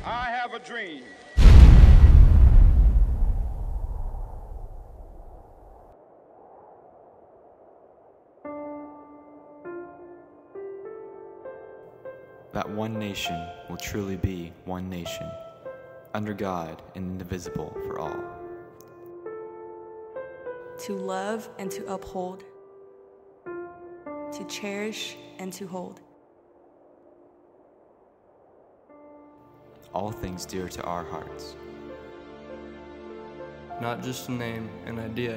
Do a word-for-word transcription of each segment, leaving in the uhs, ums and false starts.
I have a dream. That one nation will truly be one nation, under God and indivisible for all. To love and to uphold, to cherish and to hold. All things dear to our hearts. Not just a name, an idea.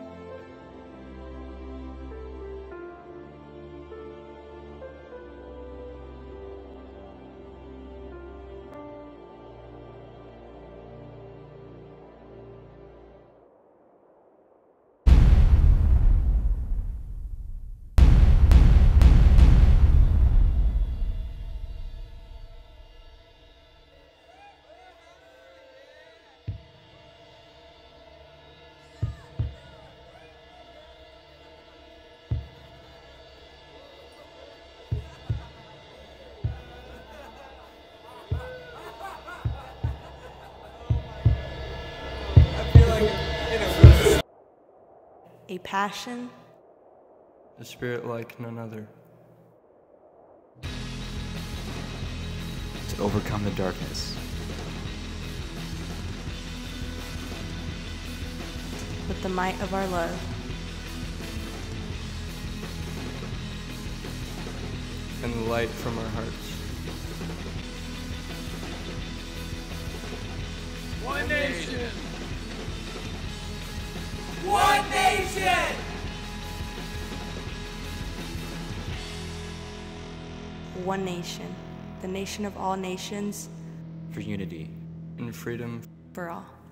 A passion, A spirit like none other. To overcome the darkness. with the might of our love. And the light from our hearts. One nation! One nation! One nation, the nation of all nations, For unity. And freedom. for all.